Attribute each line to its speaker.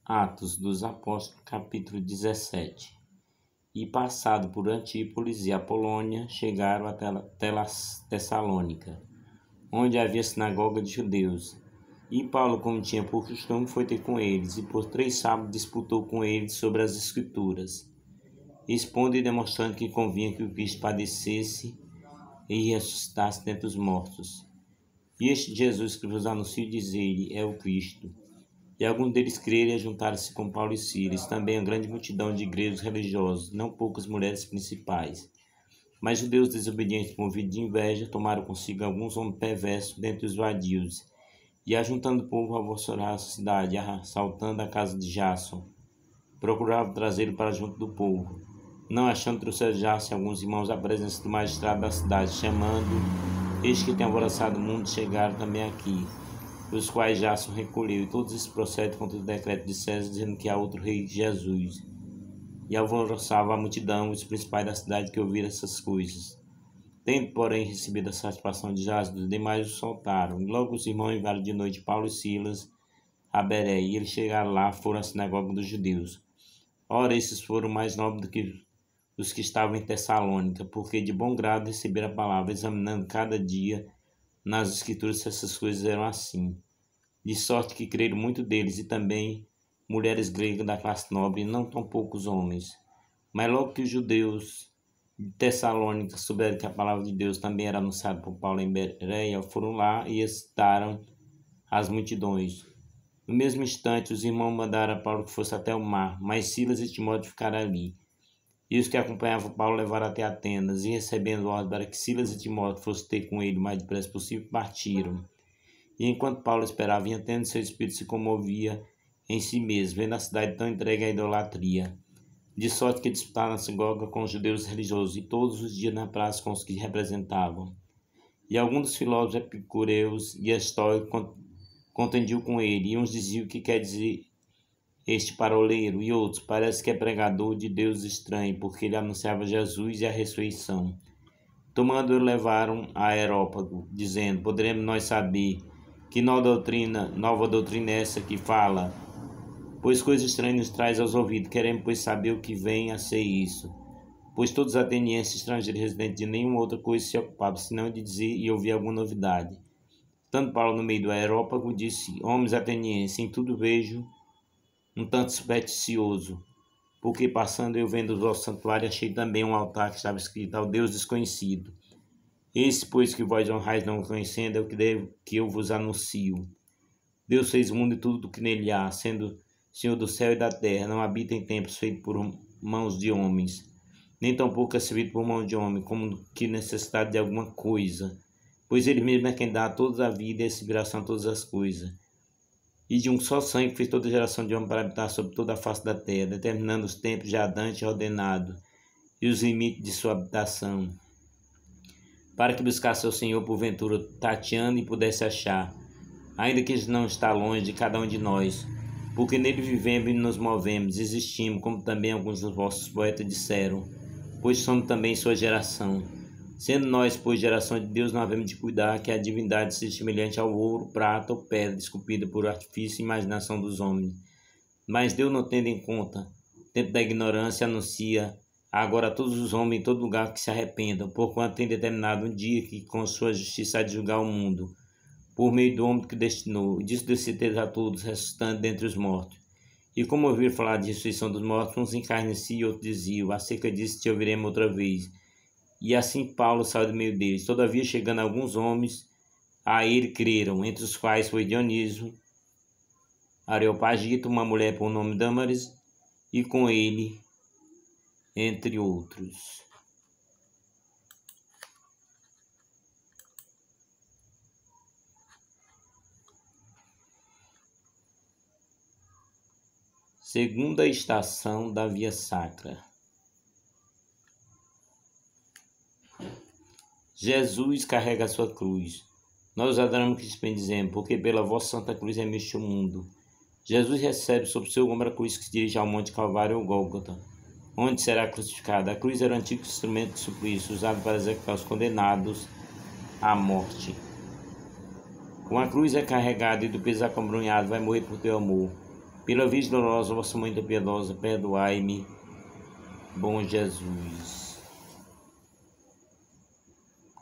Speaker 1: Atos dos Apóstolos, capítulo 17. E passado por Antípolis e Apolônia, chegaram a Tessalônica, onde havia sinagoga de judeus. E Paulo, como tinha por costume, foi ter com eles, e por 3 sábados disputou com eles sobre as Escrituras, expondo e demonstrando que convinha que o Cristo padecesse e ressuscitasse dentre os mortos. E este Jesus que vos anuncio, diz ele, é o Cristo. E alguns deles creram e juntaram-se com Paulo e Silas, também a grande multidão de gregos religiosos, não poucas mulheres principais. Mas judeus desobedientes, movidos de inveja, tomaram consigo alguns homens perversos dentre os vadios, e ajuntando o povo, alvoroçaram a cidade, assaltando a casa de Jason, procuravam trazê-lo para junto do povo. Não achando, trouxeram Jason alguns irmãos à presença do magistrado da cidade, chamando: eis que tem alvoroçado o mundo, chegaram também aqui, os quais Jason recolheu, e todos esses procedem contra o decreto de César, dizendo que há outro rei, Jesus. E alvoroçava a multidão, os principais da cidade, que ouviram essas coisas. Tendo, porém, recebido a satisfação de Jason, os demais o soltaram. E logo os irmãos enviaram de noite Paulo e Silas a Beré, e eles chegaram lá, foram à sinagoga dos judeus. Ora, esses foram mais nobres do que os que estavam em Tessalônica, porque de bom grado receberam a palavra, examinando cada dia nas Escrituras se essas coisas eram assim. De sorte que creram muito deles, e também mulheres gregas da classe nobre, e não tão poucos homens. Mas logo que os judeus de Tessalônica souberam que a palavra de Deus também era anunciada por Paulo em Bereia, foram lá e excitaram as multidões. No mesmo instante, os irmãos mandaram a Paulo que fosse até o mar, mas Silas e Timóteo ficaram ali. E os que acompanhavam Paulo levaram até Atenas, e recebendo ordem para que Silas e Timóteo fossem ter com ele o mais depressa possível, partiram. E enquanto Paulo esperava em Atenas, seu espírito se comovia em si mesmo, vendo a cidade tão entregue à idolatria. De sorte que disputaram na sinagoga com os judeus religiosos, e todos os dias na praça com os que representavam. E alguns dos filósofos epicureus e estoicos contendiam com ele, e uns diziam: o que quer dizer este paroleiro? E outros: parece que é pregador de Deus estranho, porque ele anunciava Jesus e a ressurreição. Tomando-o, levaram a Areópago, dizendo: poderemos nós saber que nova doutrina é essa que fala? Pois coisa estranha nos traz aos ouvidos. Queremos, pois, saber o que vem a ser isso. Pois todos os atenienses, estrangeiros, residentes de nenhuma outra coisa se ocupavam, senão de dizer e ouvir alguma novidade. Estando Paulo no meio do Areópago, disse: homens atenienses, em tudo vejo um tanto supersticioso, porque passando eu vendo o vosso santuário, achei também um altar que estava escrito: ao Deus desconhecido. Esse, pois, que vós honrais não conhecendo, é o que eu vos anuncio. Deus fez o mundo e tudo o que nele há, sendo Senhor do céu e da terra, não habita em templos feitos por mãos de homens, nem tampouco é servido por mãos de homem, como que necessidade de alguma coisa, pois ele mesmo é quem dá a toda a vida e a respiração a todas as coisas. E de um só sangue fez toda a geração de homens para habitar sobre toda a face da terra, determinando os tempos já dantes ordenados e os limites de sua habitação, para que buscasse ao Senhor porventura tateando e pudesse achar, ainda que ele não está longe de cada um de nós, porque nele vivemos e nos movemos, existimos, como também alguns dos vossos poetas disseram, pois somos também sua geração. Sendo nós, pois, geração de Deus, não havemos de cuidar que a divindade seja semelhante ao ouro, prata ou pedra, esculpida por artifício e imaginação dos homens. Mas Deus, não tendo em conta o tempo da ignorância, anuncia agora a todos os homens em todo lugar que se arrependam, porquanto tem determinado um dia que com sua justiça há de julgar o mundo, por meio do homem que destinou, e disso deu certeza a todos, ressuscitando dentre os mortos. E como ouviram falar de ressurreição dos mortos, uns encarneciam e outros diziam: acerca disso te ouviremos outra vez. E assim Paulo saiu do meio deles. Todavia, chegando alguns homens, a ele creram, entre os quais foi Dionísio, Areopagita, uma mulher por nome Dâmaris, e com ele, entre outros. Segunda estação da Via Sacra. Jesus carrega a sua cruz. Nós adoramos Cristo, bendizemos, porque pela vossa santa cruz remiste o mundo. Jesus recebe sobre seu ombro a cruz que se dirige ao Monte Calvário ou Gólgota, onde será crucificado. A cruz era o antigo instrumento de suplício usado para executar os condenados à morte. Com a cruz é carregado e do peso acombrunhado vai morrer por teu amor.
Speaker 2: Pela Virgem dolorosa, vossa mãe tão piedosa, perdoai-me, bom Jesus.